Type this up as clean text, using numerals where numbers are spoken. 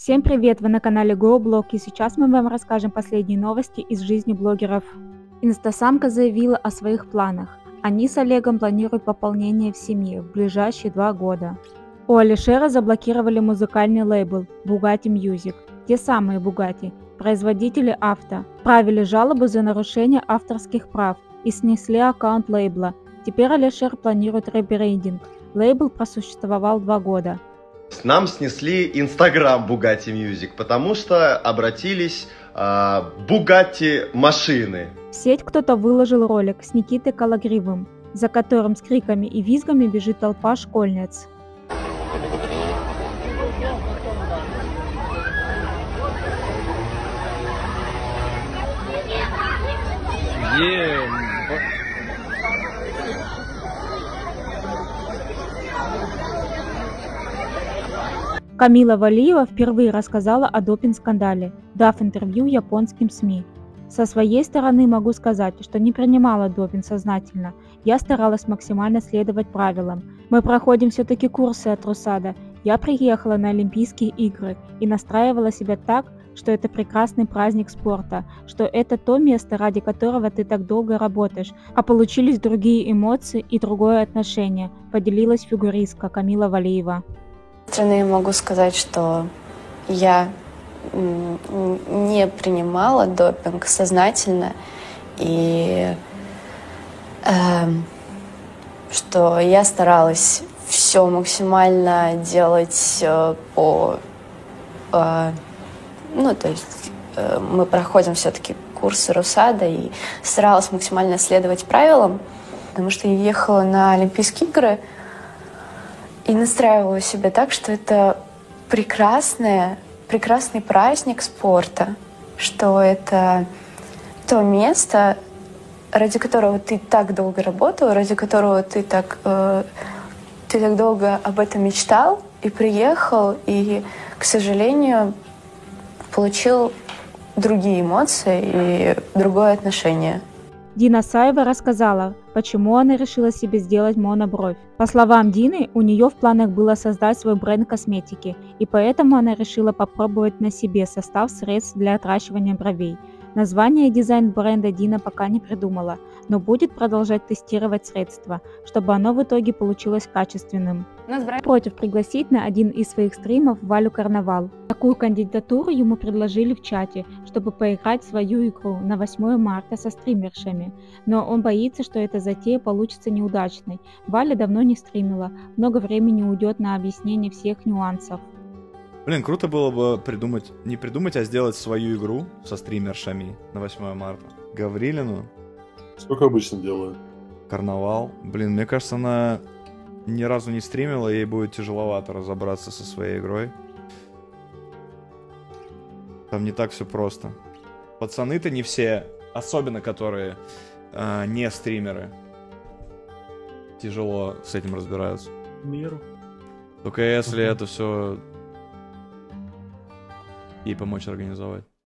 Всем привет! Вы на канале GoBlog, и сейчас мы вам расскажем последние новости из жизни блогеров. Инстасамка заявила о своих планах. Они с Олегом планируют пополнение в семье в ближайшие 2 года. У Алишера заблокировали музыкальный лейбл Bugatti Music. Те самые Bugatti, производители авто, правили жалобу за нарушение авторских прав и снесли аккаунт лейбла. Теперь Алишер планирует ребрендинг. Лейбл просуществовал 2 года. Нам снесли Instagram Bugatti Music, потому что обратились Bugatti машины. В сеть кто-то выложил ролик с Никитой Калагривым, за которым с криками и визгами бежит толпа школьниц. Камила Валиева впервые рассказала о допинг-скандале, дав интервью японским СМИ. Со своей стороны могу сказать, что не принимала допинг сознательно. Я старалась максимально следовать правилам. Мы проходим все-таки курсы от РУСАДА. Я приехала на Олимпийские игры и настраивала себя так, что это прекрасный праздник спорта, что это то место, ради которого ты так долго работаешь, а получились другие эмоции и другое отношение, поделилась фигуристка Камила Валиева. Я могу сказать, что я не принимала допинг сознательно, и что я старалась все максимально делать то есть мы проходим все-таки курсы РУСАДА, и старалась максимально следовать правилам, потому что я ехала на Олимпийские игры и настраивала себя так, что это прекрасный праздник спорта, что это то место, ради которого ты так долго работал, ради которого ты так долго об этом мечтал и приехал, и, к сожалению, получил другие эмоции и другое отношение. Дина Саева рассказала, почему она решила себе сделать монобровь. По словам Дины, у нее в планах было создать свой бренд косметики, и поэтому она решила попробовать на себе состав средств для отращивания бровей. Название и дизайн бренда Дина пока не придумала, но будет продолжать тестировать средства, чтобы оно в итоге получилось качественным. Против пригласить на один из своих стримов Валю Карнавал. Такую кандидатуру ему предложили в чате, чтобы поиграть в свою игру на 8 марта со стримершами. Но он боится, что эта затея получится неудачной. Валя давно не стримила, много времени уйдет на объяснение всех нюансов. Блин, круто было бы не придумать, а сделать свою игру со стримершами на 8 марта. Гаврилину. Сколько обычно делают? Карнавал. Блин, мне кажется, она ни разу не стримила, ей будет тяжеловато разобраться со своей игрой. Там не так все просто. Пацаны-то не все, особенно которые не стримеры, тяжело с этим разбираются. Миру. Только если это все ей помочь организовать.